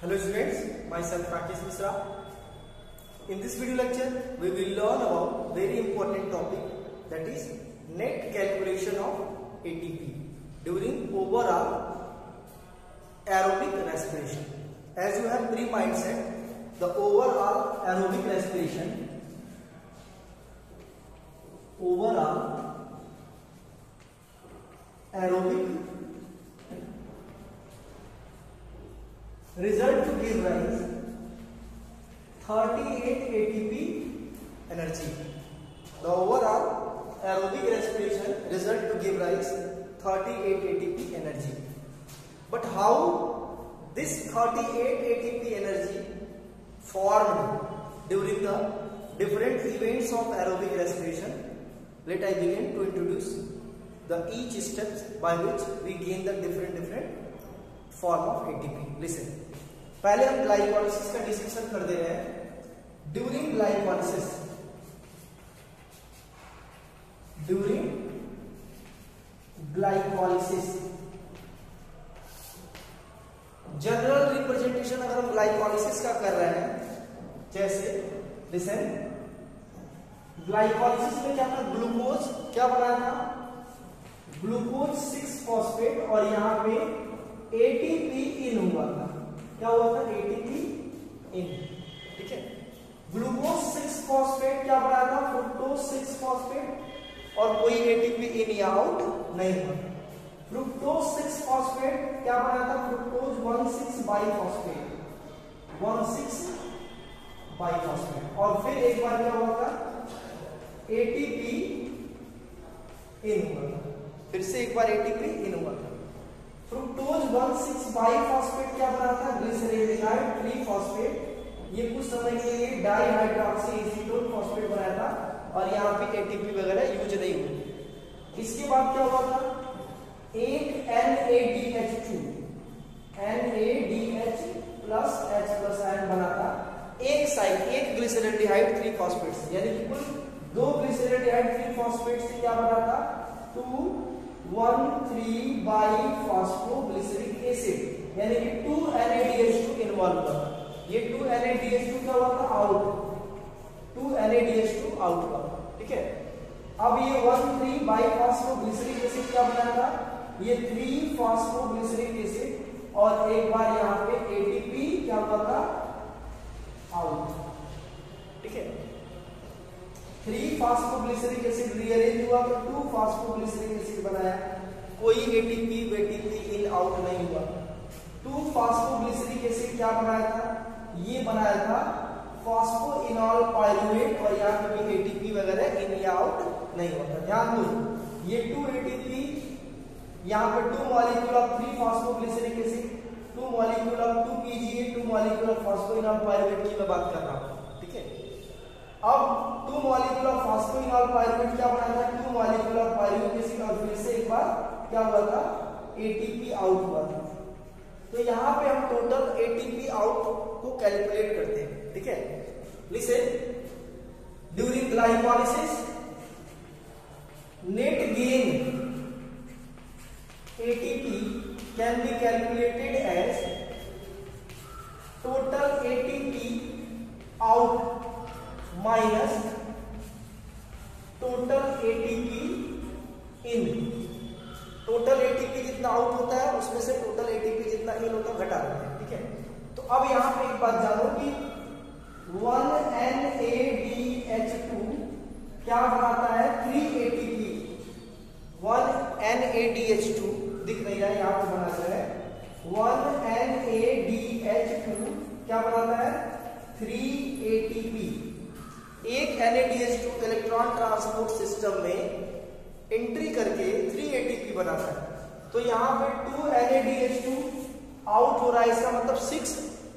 Hello students, myself Rakesh Misra. In this video lecture, we will learn about very important topic, that is net calculation of ATP during overall aerobic respiration. As you have pre-mindset, the overall aerobic respiration, result to give rise 38 ATP energy. The overall aerobic respiration result to give rise 38 ATP energy. But how this 38 ATP energy formed during the different events of aerobic respiration? Let I begin to introduce the each steps by which we gain the different form of ATP. Listen. पहले हम glycolysis का discussion कर दे रहे हैं. During glycolysis general representation अगर हम glycolysis का कर रहे हैं, जैसे लिसन, ग्लाइकोलाइसिस में क्या था, ग्लूकोज क्या बनाया था, ग्लूकोज 6 फॉस्फेट और यहां पे एटीपी इन हुआ था. क्या हुआ था, एटीपी इन. ठीक है. ग्लूकोज 6 फॉस्फेट क्या बनाया था, फ्रुक्टोज 6 फॉस्फेट और कोई एटीपी इन या आउट नहीं हुआ. फ्रुक्टोज 6 फॉस्फेट क्या बनाया था, फ्रुक्टोज 1,6 बाइफॉस्फेट, 1,6 बाइफॉस्फेट और फिर एक बार क्या हुआ था, एटीपी इन हुआ था. फिर से एक बार एटीपी इन हुआ था. फ्रुक्टोज 1,6 बाइफॉस्फेट क्या बना था, ग्लिसरॉल्डिहाइड 3 फॉस्फेट. ये कुछ समय के लिए डाइहाइड्रोक्सी एसीटोन फॉस्फेट बनाया था और यहाँ पे एटीपी वगैरह यूज नहीं हुई. इसके बाद क्या हुआ था, एक NADH2 NADH plus H plus ion बना था. एक साइड एक ग्लिसरॉल्डिहाइड 3 फॉस्फेट से, यानी कि कुल 2 ग्लिसरॉल्डिहाइड 3 फॉस्फेट से क्या बना था, 2,1,3 बाइफॉस्फोग्लिसरिक एसिड, यानी कि 2 NADH2 इन्वॉल्व हुआ था. ये 2 NADH2 क्या हुआ था, आउट, 2 NADH2 आउट हुआ. ठीक है. अब ये 1,3 बाइफॉस्फोग्लिसरिक एसिड क्या बनाया था, ये 3 फॉस्फोग्लिसरिक एसिड और एक बार यहाँ पे एटीपी क्या हुआ था, आउट. ठीक है. 3 फॉस्फोग्लिसरिक एसिड रीअरेंज हुआ तो 2 फॉस्फोग्लिसरिक एसिड बनाया. कोई एटीपी इन आउट नहीं हुआ. 2 फॉस्फोग्लिसरिक एसिड क्या बनाया था, ये बनाया था फॉस्फोइनॉल पाइरुवेट और यहाँ पे भी एटीपी वगैरह इन या आउट नहीं होता. ध्यान दो, ये 2 एटीपी, यहाँ पे 2 molecule of 3 phosphoglyceric acid, 2 molecule of 2 PGA, 2 molecule of phosphoenol pyruvate की मैं बात कर रहा हूँ. ठीक है. अब 2 मॉलिक्यूल ऑफ फॉस्फोइनॉल पाइरुवेट क्या बनाया था, 2 मॉलिक्यूल ऑफ पाइरुविक एसिड और फिर से एक बार क्या हुआ था, एटीपी आउट हुआ था. तो यहाँ पे हम टोटल एटीपी आउट को कैलकुलेट करते हैं. ठीक है. Listen, during glycolysis net gain ATP can be calculated as total ATP out minus total ATP in. Total ATP जितना आउट होता है उसमें से टोटल एटीपी जितना इन होता है घटा देते हैं. ठीक है. तो अब यहां पे एक बात जानो कि 1 NADH2 क्या बनाता है, 3 ATP. 1 NADH2 दिख नहीं रहा है, यहां पे बना रहा है 1 NADH2 क्या बनाता है, 3 ATP. एक NADH2 इलेक्ट्रॉन ट्रांसपोर्ट सिस्टम में एंट्री करके 3 ATP बनाता है. तो यहाँ पे 2 NADH2 आउट हो रहा है, इसका मतलब 6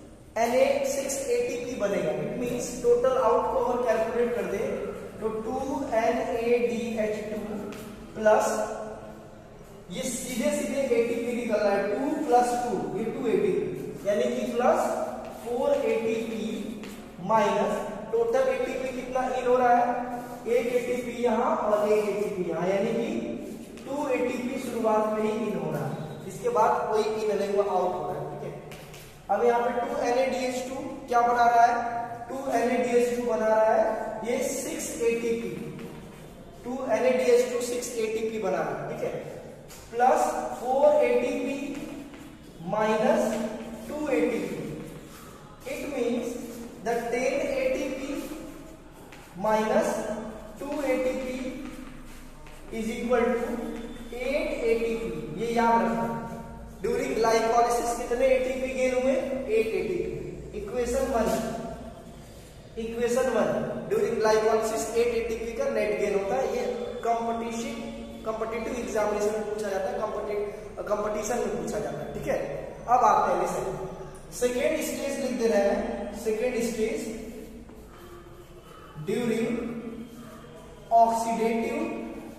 ATP बनेगा. इट मींस टोटल आउट को अगर कैलकुलेट कर दे तो 2 NADH2 प्लस ये सीधे ATP निकल रहा है, 2 + 2 ये 2 ATP, यानी कि plus 4 ATP minus total ATP कितना इन हो रहा है, एक एटीपी यहाँ और एक एटीपी यहाँ, यानी कि 2 एटीपी शुरुआत में ही इन हो रहा है. इसके बाद कोई इन नहीं हुआ, आउट हो रहा है. ठीक है. अब यहाँ पे 2NADH2 क्या बना रहा है, 2NADH2 बना रहा है ये 6 ATP, 2NADH2 6 ATP बना रहा है, ठीक है, plus 4 ATP minus 2 ATP, it means the 10 ATP minus 2 ATP is equal to 8 ATP, ये याद रखना। ड्यूरिंग ग्लाइकोलाइसिस कितने ATP गेन हुए, 8 ATP। Equation 1 during glycolysis 8 ATP का नेट गेन होता है। ये कॉम्पिटिटिव एग्जामिनेशन में पूछा जाता है, कंपटीशन में पूछा जाता है, ठीक है। अब आप पहले से सेकेंड स्टेज लिख दे रहे हैं, second stage during oxidative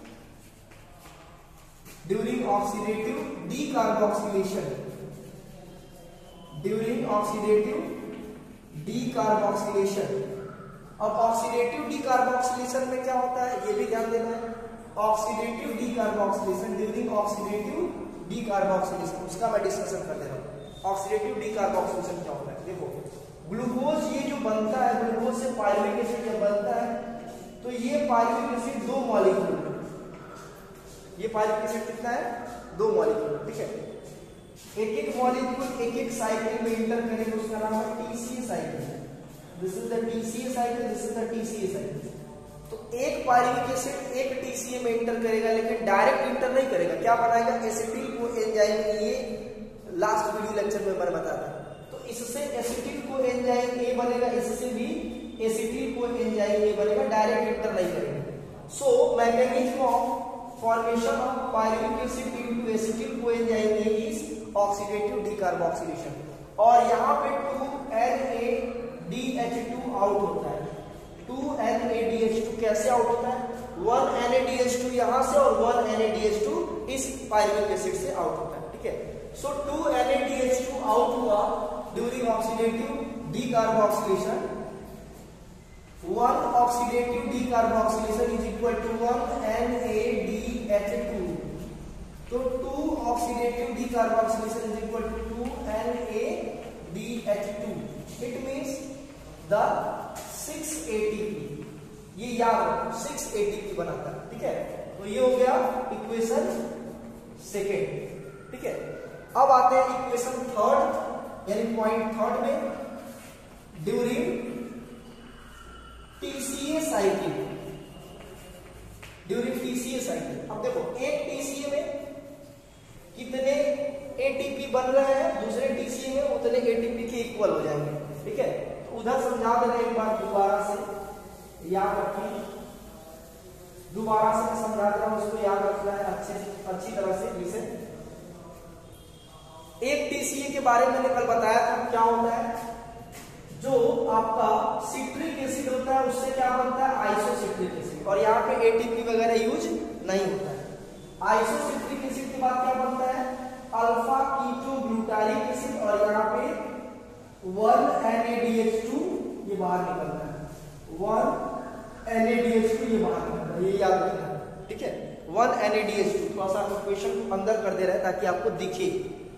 decarboxylation, during oxidative decarboxylation. अब ऑक्सीडेटिव डीकार्बोक्सिलेशन में क्या होता है ये भी ध्यान देना है। Oxidative decarboxylation, during oxidative decarboxylation, उसका मैं डिस्कशन कर दे रहा हूँ। ऑक्सीडेटिव डीकार्बोक्सिलेशन क्या होता है, देखो ग्लूकोज ये जो बनता है, ग्लूकोज से पायरुविक एसिड जब बनता है तो ये पायरुविक एसिड 2 मॉलिक्यूल, ये पायरुविक एसिड कितना है, 2 मॉलिक्यूल, ठीक है। एक मॉलिक्यूल एक साइकिल में इंटर करेंगे, उसका नाम है TCA cycle. This is the TCA cycle, this is the TCA cycle. तो एक पायरुविक एसिड एक TCA में इंटर करेगा, लेकिन डायरेक्ट इंटर नहीं करेगा, क्या बनाएगा, एसिटिल को एंजाइम, ये लास्ट वीडियो लेक्चर में मैंने बताया। तो इससे एसिटिल को एंजाइम ए बनेगा, इससे भी एसिटिल को एंजाइम ए बनेगा, डायरेक्ट इंटर नहीं करेगा। So mechanism of formation of pyruvic acid into acetyl coenzyme A is oxidative decarboxylation। और यहाँ पे 2NADH2 आउट होता है। 2NADH2 कैसे आउट होता है, 1 NADH2 यहाँ से और 1 NADH2 इस pyruvic acid से आउट होता है, ठीक है। सो 2 NADH2 आउट हुआ during oxidative decarboxylation. 1 oxidative decarboxylation is equal to 1 NADH2। तो 2 oxidative decarboxylation is equal to 2 NADH2। It means the 6 ATP, ये याद रखो 6 ATP बनाता है, ठीक है। तो ये हो गया इक्वेशन सेकेंड, ठीक है। अब आते हैं इक्वेशन थर्ड, यानी पॉइंट थर्ड में during TCA cycle, during TCA cycle. अब देखो एक TCA में कितने ATP बन रहे हैं, दूसरे TCA में उतने ATP के इक्वल हो जाएंगे, ठीक है। तो उधर समझा देना एक बार दोबारा से, याद रखिए, दोबारा से मैं समझा दे रहा हूं, उसको याद रखना है अच्छी तरह से विषय। एक TCA के बारे में मैंने कल बताया था, क्या होता है, जो आपका सिट्रिक एसिड होता है उससे क्या बनता है, आइसोसिट्रिक एसिड, और यहाँ पे ATP वगैरह यूज नहीं होता है। आइसोसिट्रिक एसिड के बाद क्या बनता है, अल्फा कीटोग्लूटारिक एसिड, और यहाँ पे 1 NADH2 ये बाहर निकलता है, 1 NADH2 ये बाहर निकलता है, ये याद रखना, ठीक है। 1 NADH2 थोड़ा सा क्वेश्चन अंदर कर दे रहा है ताकि आपको दिखे।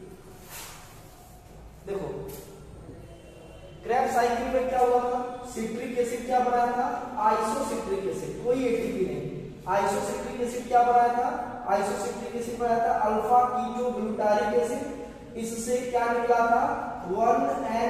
देखो क्रैब साइकिल में क्या हुआ था, सिट्रिक एसिड क्या बनाया था, आइसोसिट्रिक एसिड, कोई ATP नहीं। आइसोसिट्रिक एसिड क्या बनाया था, आइसोसिट्रिक एसिड बनाया था अल्फा कीटोग्लूटारिक एसिड, इससे क्या निकला था, 1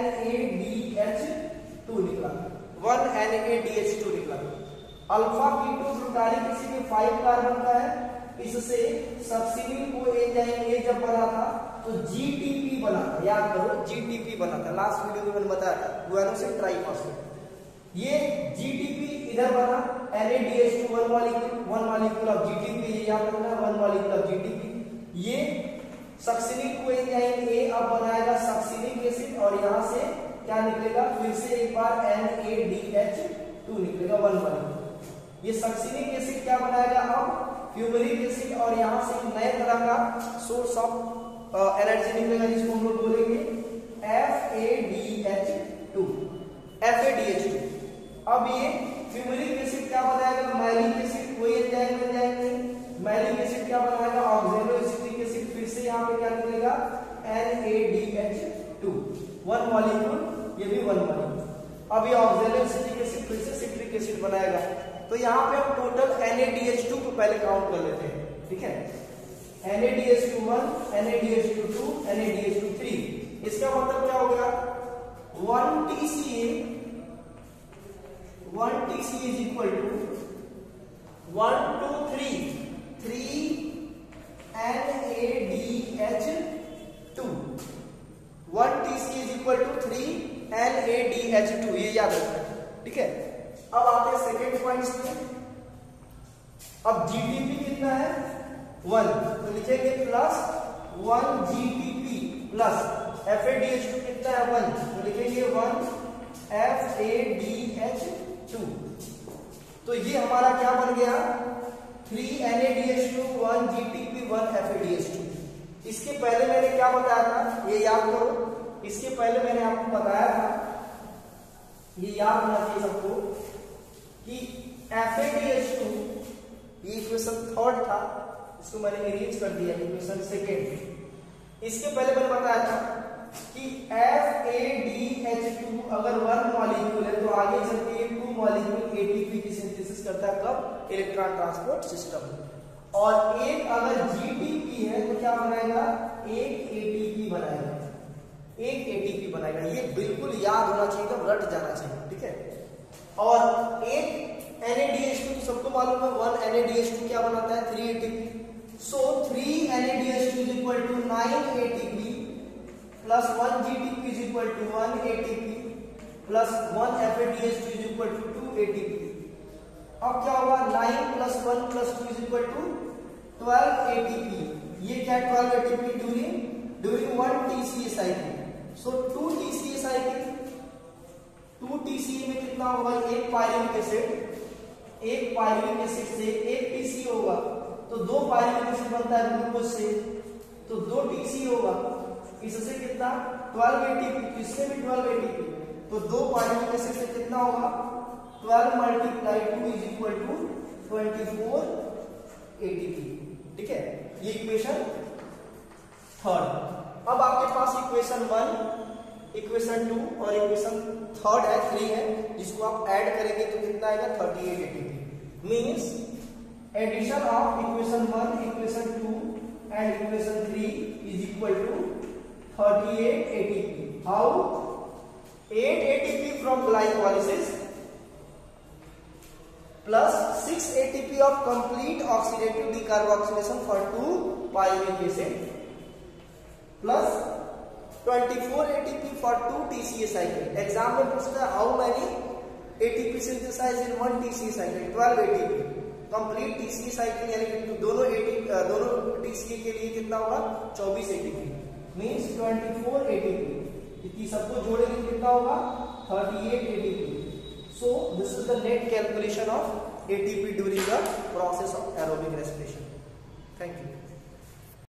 NADH2 निकला, 1 NADH2 निकला। अल्फा कीटोग्लूटारिक एसिड में 5 कार्बन का है, इससे सक्सिनिल को एंजाइम ए जब बना था तो GTP बना था, याद करो GTP बना था, लास्ट वीडियो में मैंने बताया था, गुआनोसिन ट्राइफॉस्फेट। ये GTP इधर बना, NADH2 1 मॉलिक्यूल ऑफ GTP, ये याद रखना 1 मॉलिक्यूल ऑफ GTP। ये सक्सिनिल को एंजाइम ए अब बनाएगा सक्सिनिक एसिड, और यहां से क्या निकलेगा, फिर से एक बार NADH2 निकलेगा 1 मॉलिक्यूल। ये सक्सिनिक एसिड क्या बनाएगा, अब फ्यूमेरिक एसिड, और यहां से एक नए तरह का सोर्स ऑफ एनर्जी निकलेगा जिसको हम लोग बोलेंगे FADH2। अब ये फ्यूमेरिक एसिड क्या बनाएगा, मैलिक एसिड, कोई एंजाइम बन जाएंगे। मैलिक एसिड क्या बनाएगा, ऑक्सैलोएसिटिक एसिड, फिर से यहाँ पे क्या निकलेगा NADH2। 2, 1 मॉलिक्यूल, ये भी 1 मॉलिक्यूल। अब ये ऑक्जेलिक सिट्रिक एसिड फिर से सिट्रिक एसिड बनाएगा, तो यहाँ पे हम टोटल NaDH2 को पहले काउंट कर लेते हैं, ठीक है। NaDH2 NaDH2 NaDH2 इसका मतलब क्या हो गया, 1 TCA is equal to 1 2 3 NaDH2, 1 TCA is equal to 3 NaDH2, ये याद रखना, ठीक है। अब आते हैं सेकेंड पॉइंट्स पे। अब GTP कितना है 1, तो लिखेंगे प्लस 1 GTP प्लस FADH2 कितना है 1, तो लिखेंगे 1 FADH2। तो ये हमारा क्या बन गया, 3 NaDH2 1 GTP 1 FADH2। इसके पहले मैंने क्या बताया था, ये याद करो, इसके पहले मैंने आपको बताया था, ये याद होना चाहिए सबको, कि FADH2 ये इक्वेशन थर्ड था, इसको मैंने अरेंज कर दिया इक्वेशन सेकेंड। इसके पहले मैंने बताया था कि FADH2 अगर 1 मॉलिक्यूल है तो आगे चल के 2 मॉलिक्यूल ATP की सिंथेसिस करता है, कब, इलेक्ट्रॉन ट्रांसपोर्ट सिस्टम। और एक अगर GTP है तो क्या बनाएगा, एक ATP बनाएगा, एक ATP बनाएगा। ये बिल्कुल याद होना चाहिए, तो रट जाना चाहिए, ठीक है। और एक NaDH2 तो सबको मालूम है, 1 NaDH2 क्या बनाता है, 3 ATP। So 3 NaDH2 is equal to 9 ATP plus 1 GTP is equal to 1 ATP plus 1 FADH2 is equal to 2 ATP। अब क्या होगा, 9 plus 1 plus 2 is equal to 12 ATP। ये क्या 12 ATP during 1 TCA cycle। सो 2 TCA cycle, 2 TCA में कितना होगा, एक pyruvic acid से एक TCA होगा, तो 2 पायरुविक एसिड बनता है ग्लूकोज से, तो 2 TCA होगा, इससे कितना 12 ATP, इससे भी 12 ATP, तो 2 पायरुविक एसिड से कितना होगा, 12 × 2 is equal to 24 ATP, ठीक है। ये इक्वेशन थर्ड। अब आपके पास इक्वेशन 1, इक्वेशन 2 और इक्वेशन थर्ड है 3 है, जिसको आप ऐड करेंगे तो कितना आएगा, 38 ATP। Means addition of equation 1, equation 2 and equation 3 is equal to 38 ATP। How, 8 ATP from glycolysis plus 6 ATP of complete oxidative decarboxylation for 2 pyruvic acid plus 24 ATP for 2 TCA cycle। Exam में पूछता है how many ATP synthesized in 1 TCA cycle, 12 ATP। Complete TCA cycle यानी कि दोनों TCA के लिए कितना होगा, 24 ATP मींस 24 ATP। इतनी सबको जोड़ेंगे कितना होगा, 38 ATP। So this is the net calculation of ATP during the process of aerobic respiration. Thank you.